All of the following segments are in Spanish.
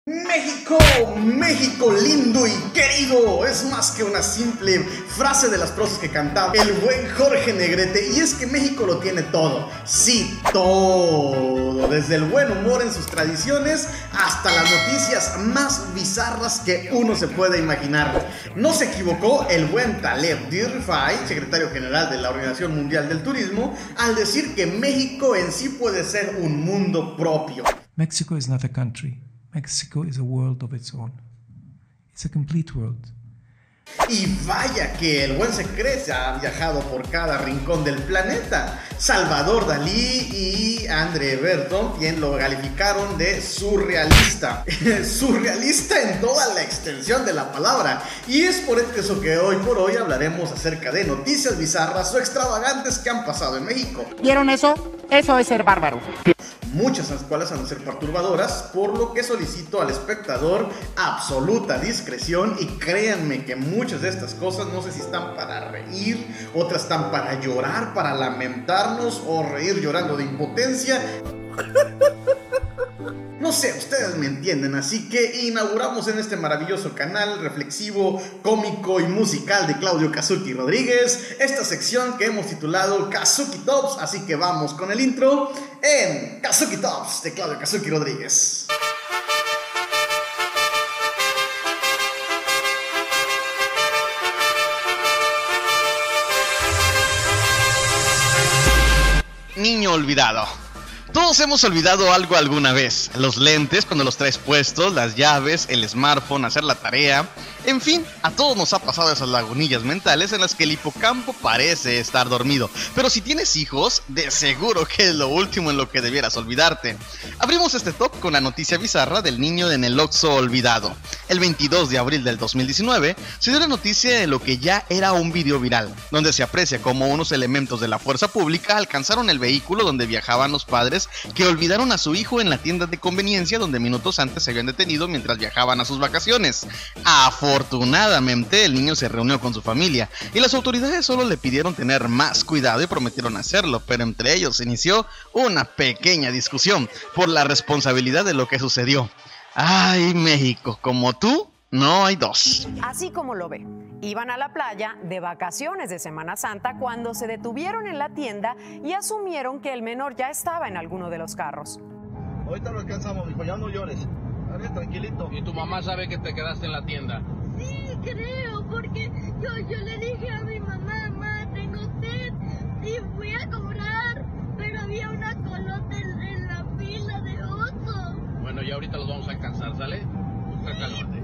México, México lindo y querido, es más que una simple frase de las prosas que cantaba el buen Jorge Negrete. Y es que México lo tiene todo, sí, todo, desde el buen humor en sus tradiciones hasta las noticias más bizarras que uno se puede imaginar. No se equivocó el buen Taleb Rifai, secretario general de la Organización Mundial del Turismo, al decir que México en sí puede ser un mundo propio. Mexico is not a country. Mexico is a world of its own. It's a complete world. Y vaya que el buen Secrete ha viajado por cada rincón del planeta. Salvador Dalí y André Breton, quien lo calificaron de surrealista. Surrealista en toda la extensión de la palabra. Y es por eso que hoy por hoy hablaremos acerca de noticias bizarras o extravagantes que han pasado en México. ¿Vieron eso? Eso es ser bárbaro. Muchas de las cuales han de ser perturbadoras, por lo que solicito al espectador absoluta discreción. Y créanme que muchas de estas cosas no sé si están para reír, otras están para llorar, para lamentarnos o reír llorando de impotencia. No sé, ustedes me entienden, así que inauguramos en este maravilloso canal reflexivo, cómico y musical de Claudio Kazuki Rodríguez esta sección que hemos titulado Kazuki Tops, así que vamos con el intro en Kazuki Tops de Claudio Kazuki Rodríguez. Niño olvidado. Todos hemos olvidado algo alguna vez. Los lentes cuando los traes puestos, las llaves, el smartphone, hacer la tarea. En fin, a todos nos ha pasado esas lagunillas mentales en las que el hipocampo parece estar dormido. Pero si tienes hijos, de seguro que es lo último en lo que debieras olvidarte. Abrimos este top con la noticia bizarra del niño en el Oxxo olvidado. El 22 de abril del 2019 se dio la noticia de lo que ya era un video viral, donde se aprecia cómo unos elementos de la fuerza pública alcanzaron el vehículo donde viajaban los padres que olvidaron a su hijo en la tienda de conveniencia donde minutos antes se habían detenido mientras viajaban a sus vacaciones. Afortunadamente el niño se reunió con su familia y las autoridades solo le pidieron tener más cuidado y prometieron hacerlo, pero entre ellos se inició una pequeña discusión por la responsabilidad de lo que sucedió. Ay, México, como tú no hay dos. Así como lo ve, iban a la playa de vacaciones de Semana Santa cuando se detuvieron en la tienda y asumieron que el menor ya estaba en alguno de los carros. Ahorita lo alcanzamos, dijo, ya no llores. Dale, tranquilito. ¿Y tu mamá sabe que te quedaste en la tienda? Sí, creo, porque yo le dije a mi mamá, mamá, tengo sed, y fui a cobrar, pero había una colota en la fila de Oxxo. Bueno, ya ahorita los vamos a alcanzar, ¿sale? Busca cálmate.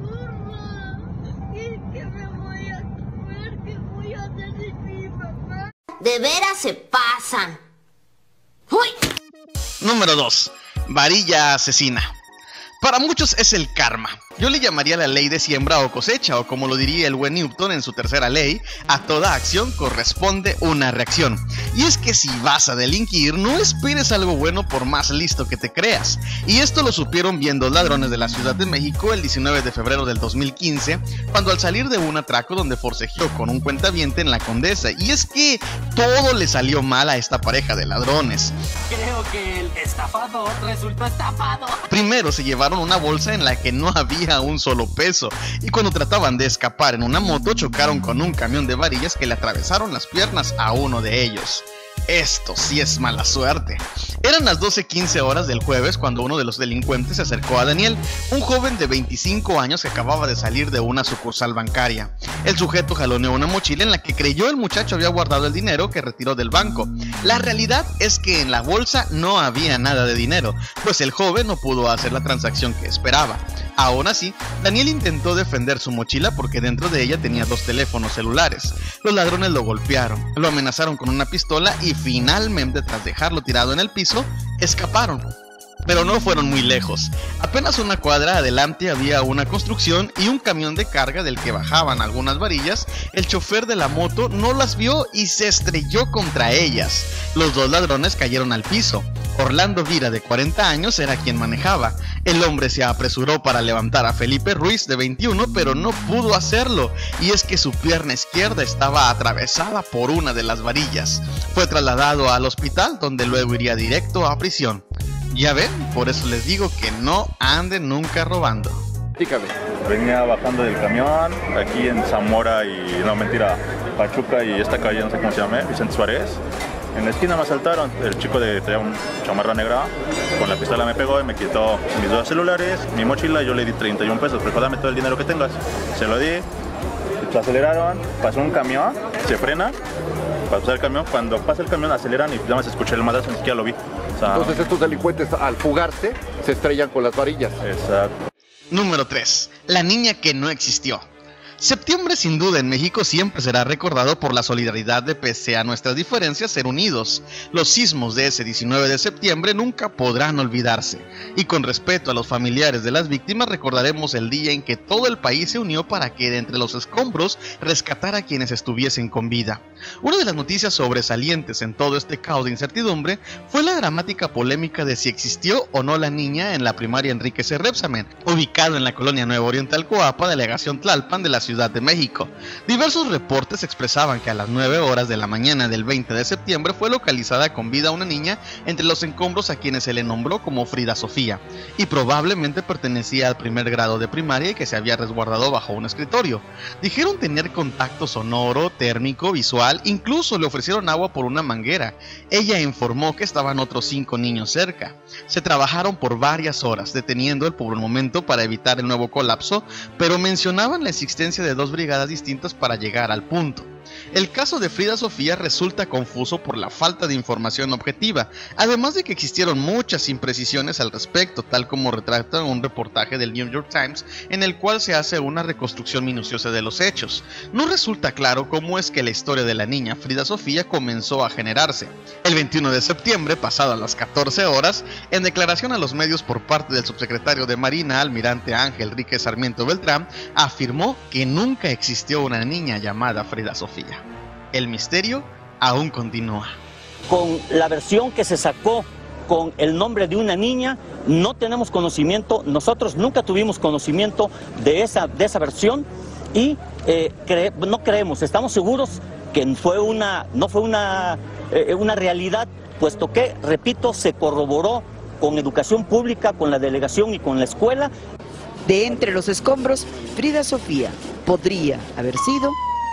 ¿Qué me voy a comer? ¿Qué voy a hacer sin mi mamá? De veras se pasan. ¡Uy! Número 2. Varilla asesina. Para muchos es el karma. Yo le llamaría la ley de siembra o cosecha, o como lo diría el buen Newton en su tercera ley, a toda acción corresponde una reacción. Y es que si vas a delinquir, no esperes algo bueno por más listo que te creas. Y esto lo supieron bien dos ladrones de la Ciudad de México el 19 de febrero del 2015, cuando al salir de un atraco donde forcejeó con un cuentaviente en la Condesa. Y es que todo le salió mal a esta pareja de ladrones. Creo que el estafador resultó estafado. Primero se llevaron una bolsa en la que no había un solo peso, y cuando trataban de escapar en una moto chocaron con un camión de varillas que le atravesaron las piernas a uno de ellos. Esto sí es mala suerte. Eran las 12:15 horas del jueves cuando uno de los delincuentes se acercó a Daniel, un joven de 25 años que acababa de salir de una sucursal bancaria. El sujeto jaloneó una mochila en la que creyó el muchacho había guardado el dinero que retiró del banco. La realidad es que en la bolsa no había nada de dinero, pues el joven no pudo hacer la transacción que esperaba. Aún así, Daniel intentó defender su mochila porque dentro de ella tenía 2 teléfonos celulares. Los ladrones lo golpearon, lo amenazaron con una pistola y finalmente, tras dejarlo tirado en el piso, escaparon. Pero no fueron muy lejos. Apenas una cuadra adelante había una construcción y un camión de carga del que bajaban algunas varillas. El chofer de la moto no las vio y se estrelló contra ellas. Los 2 ladrones cayeron al piso. Orlando Vira, de 40 años, era quien manejaba. El hombre se apresuró para levantar a Felipe Ruiz, de 21, pero no pudo hacerlo, y es que su pierna izquierda estaba atravesada por una de las varillas. Fue trasladado al hospital, donde luego iría directo a prisión. Ya ven, por eso les digo que no anden nunca robando. Dígame. Venía bajando del camión aquí en Zamora y no mentira, Pachuca y esta calle, no sé cómo se llama, Vicente Suárez. En la esquina me asaltaron, el chico traía un chamarra negra, con la pistola me pegó y me quitó mis 2 celulares, mi mochila, yo le di 31 pesos, pero dame todo el dinero que tengas. Se lo di, se aceleraron, pasó un camión, se frena, para pasar el camión, cuando pasa el camión aceleran y nada más escuché el madrazo, ni siquiera lo vi. O sea, entonces estos delincuentes al fugarse se estrellan con las varillas. Exacto. Número 3. La niña que no existió. Septiembre sin duda en México siempre será recordado por la solidaridad de, pese a nuestras diferencias, ser unidos. Los sismos de ese 19 de septiembre nunca podrán olvidarse. Y con respeto a los familiares de las víctimas recordaremos el día en que todo el país se unió para que de entre los escombros rescatara a quienes estuviesen con vida. Una de las noticias sobresalientes en todo este caos de incertidumbre fue la dramática polémica de si existió o no la niña en la primaria Enrique C. Repsamen, ubicado en la colonia Nueva Oriental Coapa, delegación Tlalpan de la Ciudad de México. Diversos reportes expresaban que a las 9 horas de la mañana del 20 de septiembre fue localizada con vida una niña entre los escombros a quienes se le nombró como Frida Sofía, y probablemente pertenecía al primer grado de primaria y que se había resguardado bajo un escritorio. Dijeron tener contacto sonoro, térmico, visual, incluso le ofrecieron agua por una manguera. Ella informó que estaban otros 5 niños cerca. Se trabajaron por varias horas, deteniendo por un momento para evitar el nuevo colapso, pero mencionaban la existencia de 2 brigadas distintas para llegar al punto. El caso de Frida Sofía resulta confuso por la falta de información objetiva, además de que existieron muchas imprecisiones al respecto, tal como retrata un reportaje del New York Times en el cual se hace una reconstrucción minuciosa de los hechos. No resulta claro cómo es que la historia de la niña Frida Sofía comenzó a generarse. El 21 de septiembre, pasadas las 14 horas, en declaración a los medios por parte del subsecretario de Marina, almirante Ángel Enrique Sarmiento Beltrán, afirmó que nunca existió una niña llamada Frida Sofía. El misterio aún continúa. Con la versión que se sacó con el nombre de una niña, no tenemos conocimiento, nosotros nunca tuvimos conocimiento de esa versión y no creemos, estamos seguros que no fue una realidad, puesto que, repito, se corroboró con educación pública, con la delegación y con la escuela. De entre los escombros, Frida Sofía podría haber sido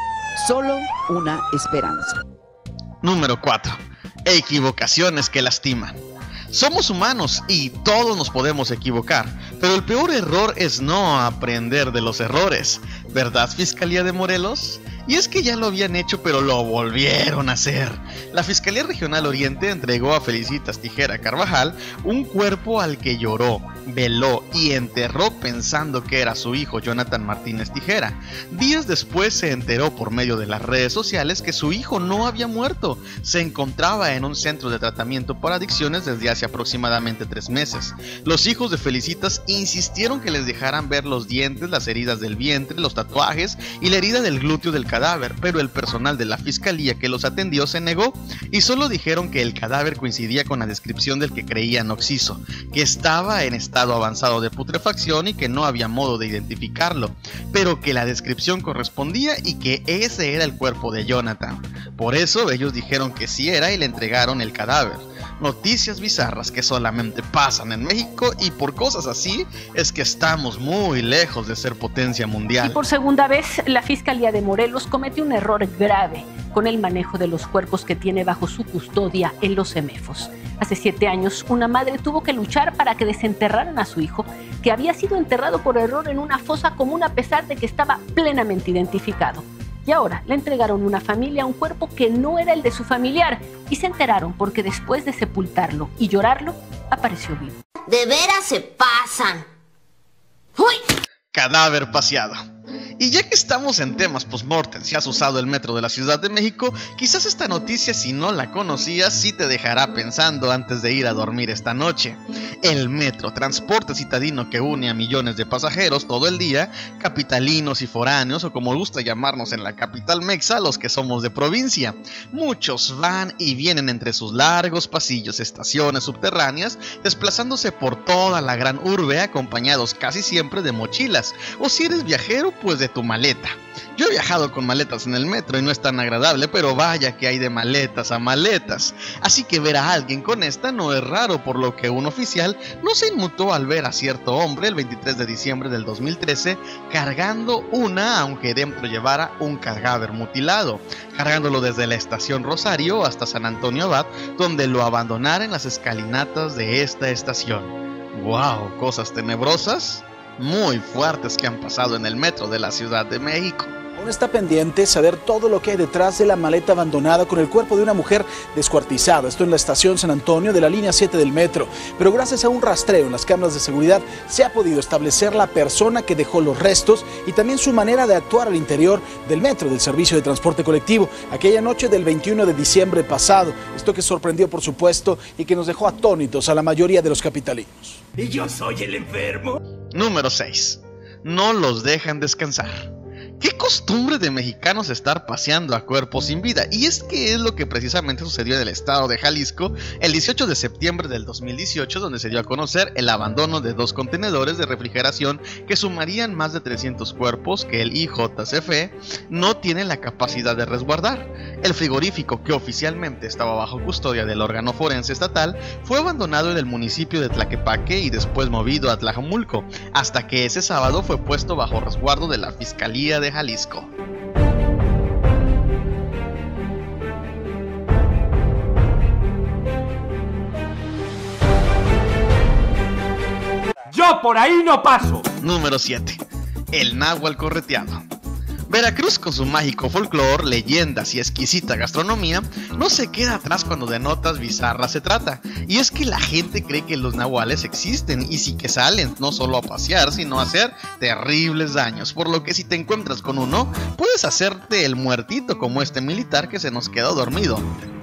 solo una esperanza. Número 4. Equivocaciones que lastiman. Somos humanos y todos nos podemos equivocar, pero el peor error es no aprender de los errores. ¿Verdad, Fiscalía de Morelos? Y es que ya lo habían hecho, pero lo volvieron a hacer. La Fiscalía Regional Oriente entregó a Felicitas Tijera Carvajal un cuerpo al que lloró, veló y enterró pensando que era su hijo Jonathan Martínez Tijera. Días después se enteró por medio de las redes sociales que su hijo no había muerto. Se encontraba en un centro de tratamiento por adicciones desde hace aproximadamente 3 meses. Los hijos de Felicitas insistieron que les dejaran ver los dientes, las heridas del vientre, los tatuajes y la herida del glúteo del cadáver, pero el personal de la fiscalía que los atendió se negó y solo dijeron que el cadáver coincidía con la descripción del que creían occiso, que estaba en estado avanzado de putrefacción y que no había modo de identificarlo, pero que la descripción correspondía y que ese era el cuerpo de Jonathan. Por eso ellos dijeron que sí era y le entregaron el cadáver. Noticias bizarras que solamente pasan en México, y por cosas así es que estamos muy lejos de ser potencia mundial. Y por segunda vez, la Fiscalía de Morelos cometió un error grave con el manejo de los cuerpos que tiene bajo su custodia en los CEMEFOS. Hace 7 años, una madre tuvo que luchar para que desenterraran a su hijo, que había sido enterrado por error en una fosa común a pesar de que estaba plenamente identificado. Y ahora le entregaron a una familia un cuerpo que no era el de su familiar y se enteraron porque después de sepultarlo y llorarlo, apareció vivo. De veras se pasan. ¡Uy! Cadáver paseado. Y ya que estamos en temas postmortem, si has usado el metro de la Ciudad de México, quizás esta noticia, si no la conocías, sí te dejará pensando antes de ir a dormir esta noche. El metro, transporte citadino que une a millones de pasajeros todo el día, capitalinos y foráneos, o como gusta llamarnos en la capital mexa, los que somos de provincia. Muchos van y vienen entre sus largos pasillos, estaciones subterráneas, desplazándose por toda la gran urbe, acompañados casi siempre de mochilas, o si eres viajero, pues de tu maleta. Yo he viajado con maletas en el metro y no es tan agradable, pero vaya que hay de maletas a maletas. Así que ver a alguien con esta no es raro, por lo que un oficial no se inmutó al ver a cierto hombre el 23 de diciembre del 2013 cargando una, aunque dentro llevara un cadáver mutilado, cargándolo desde la estación Rosario hasta San Antonio Abad, donde lo abandonara en las escalinatas de esta estación. ¡Wow! Cosas tenebrosas muy fuertes que han pasado en el metro de la Ciudad de México. Aún está pendiente saber todo lo que hay detrás de la maleta abandonada con el cuerpo de una mujer descuartizada. Esto en la estación San Antonio de la línea 7 del metro. Pero gracias a un rastreo en las cámaras de seguridad se ha podido establecer la persona que dejó los restos y también su manera de actuar al interior del metro del servicio de transporte colectivo aquella noche del 21 de diciembre pasado. Esto que sorprendió, por supuesto, y que nos dejó atónitos a la mayoría de los capitalinos. ¿Y yo soy el enfermo? Número 6. No los dejan descansar. Qué costumbre de mexicanos estar paseando a cuerpos sin vida, y es que es lo que precisamente sucedió en el estado de Jalisco el 18 de septiembre del 2018, donde se dio a conocer el abandono de 2 contenedores de refrigeración que sumarían más de 300 cuerpos que el IJCFE no tiene la capacidad de resguardar. El frigorífico, que oficialmente estaba bajo custodia del órgano forense estatal, fue abandonado en el municipio de Tlaquepaque y después movido a Tlajomulco, hasta que ese sábado fue puesto bajo resguardo de la Fiscalía de Jalisco. ¡Yo por ahí no paso! Número 7. El náhuatl correteado. Veracruz, con su mágico folclore, leyendas y exquisita gastronomía, no se queda atrás cuando de notas bizarras se trata. Y es que la gente cree que los nahuales existen y sí que salen, no solo a pasear, sino a hacer terribles daños. Por lo que si te encuentras con uno, puedes hacerte el muertito como este militar que se nos quedó dormido.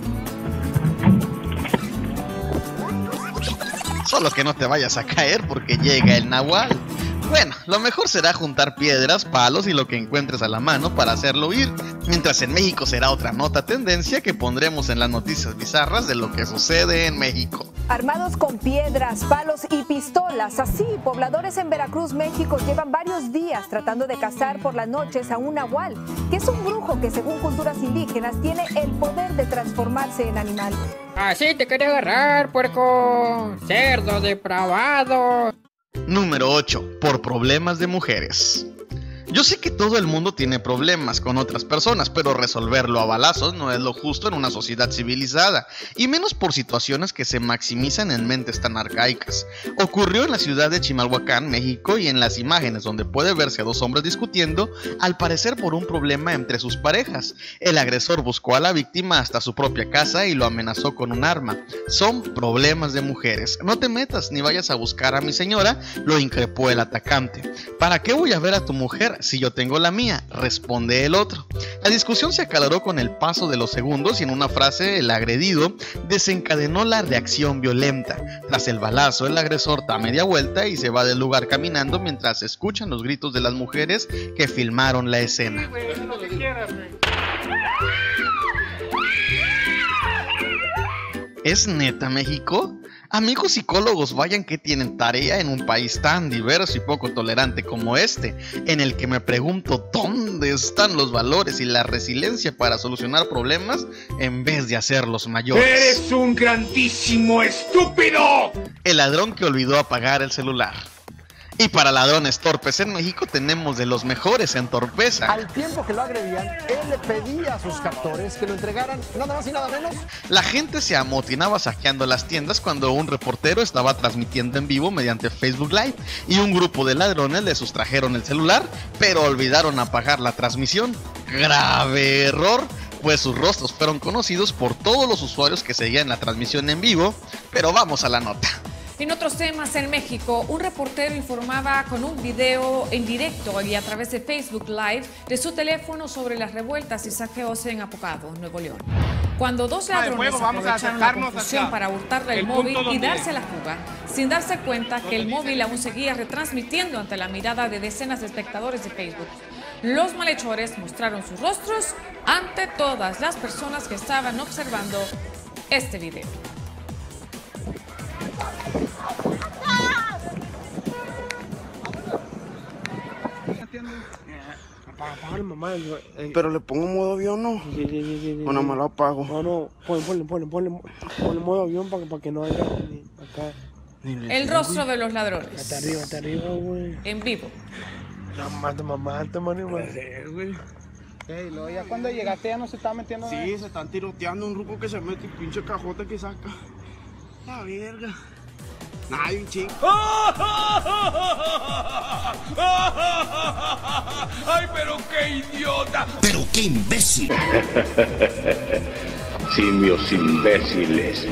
Solo que no te vayas a caer porque llega el nahual. Bueno, lo mejor será juntar piedras, palos y lo que encuentres a la mano para hacerlo huir. Mientras en México será otra nota tendencia que pondremos en las noticias bizarras de lo que sucede en México. Armados con piedras, palos y pistolas, así, pobladores en Veracruz, México, llevan varios días tratando de cazar por las noches a un nahual, que es un brujo que, según culturas indígenas, tiene el poder de transformarse en animal. Así te quería agarrar, puerco, cerdo depravado. Número 8. Por problemas de mujeres. Yo sé que todo el mundo tiene problemas con otras personas, pero resolverlo a balazos no es lo justo en una sociedad civilizada, y menos por situaciones que se maximizan en mentes tan arcaicas. Ocurrió en la ciudad de Chimalhuacán, México, y en las imágenes donde puede verse a 2 hombres discutiendo, al parecer por un problema entre sus parejas. El agresor buscó a la víctima hasta su propia casa y lo amenazó con un arma. Son problemas de mujeres. No te metas ni vayas a buscar a mi señora, lo increpó el atacante. ¿Para qué voy a ver a tu mujer si yo tengo la mía?, responde el otro. La discusión se acaloró con el paso de los segundos y en una frase el agredido desencadenó la reacción violenta. Tras el balazo, el agresor da media vuelta y se va del lugar caminando mientras se escuchan los gritos de las mujeres que filmaron la escena. ¿Es neta, México? Amigos psicólogos, vayan que tienen tarea en un país tan diverso y poco tolerante como este, en el que me pregunto dónde están los valores y la resiliencia para solucionar problemas en vez de hacerlos mayores. ¡Eres un grandísimo estúpido! El ladrón que olvidó apagar el celular. Y para ladrones torpes en México tenemos de los mejores en torpeza. Al tiempo que lo agredían, él le pedía a sus captores que lo entregaran nada más y nada menos. La gente se amotinaba saqueando las tiendas cuando un reportero estaba transmitiendo en vivo mediante Facebook Live y un grupo de ladrones le sustrajeron el celular, pero olvidaron apagar la transmisión. ¡Grave error! Pues sus rostros fueron conocidos por todos los usuarios que seguían la transmisión en vivo, pero vamos a la nota. En otros temas, en México, un reportero informaba con un video en directo y a través de Facebook Live de su teléfono sobre las revueltas y saqueos en Apocado, Nuevo León. Cuando 2 ladrones aprovecharon la confusión para hurtarle el móvil y darse la fuga, sin darse cuenta que el móvil aún seguía retransmitiendo ante la mirada de decenas de espectadores de Facebook. Los malhechores mostraron sus rostros ante todas las personas que estaban observando este video. Apágale, mamá. Pero le pongo modo avión, ¿no? Sí. O nada más lo apago. No, ponle modo avión para que no haya acá. El rostro de los ladrones. Hasta arriba, güey. En vivo. Mamá, güey. Ey, luego ya cuando llegaste ya no se está metiendo. Sí, se están tiroteando un ruco que se mete y pinche cajota que saca. La verga. Ay, un chingo. ¡Ay, pero qué idiota! ¡Pero qué imbécil! Simios imbéciles.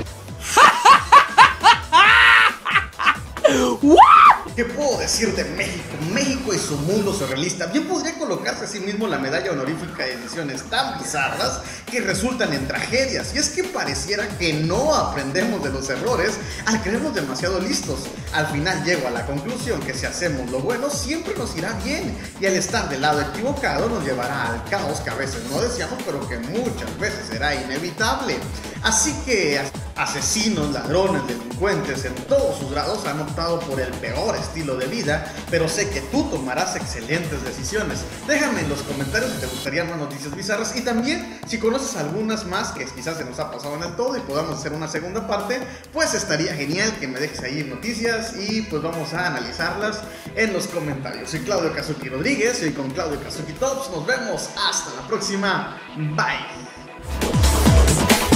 ¿Qué puedo decir de México? México y su mundo surrealista. Bien podría colocarse a sí mismo la medalla honorífica de ediciones tan bizarras que resultan en tragedias. Y es que pareciera que no aprendemos de los errores al creernos demasiado listos. Al final llego a la conclusión que si hacemos lo bueno siempre nos irá bien. Y al estar del lado equivocado nos llevará al caos que a veces no deseamos, pero que muchas veces será inevitable. Así que asesinos, ladrones, delincuentes en todos sus grados han optado por el peor estilo de vida, pero sé que tú tomarás excelentes decisiones. Déjame en los comentarios si te gustarían más noticias bizarras y también si conoces algunas más que quizás se nos ha pasado en el todo y podamos hacer una segunda parte, pues estaría genial que me dejes ahí noticias y pues vamos a analizarlas en los comentarios. Soy Claudio Kazuki Rodríguez, soy con Claudio Kazuki Tops, nos vemos hasta la próxima, bye.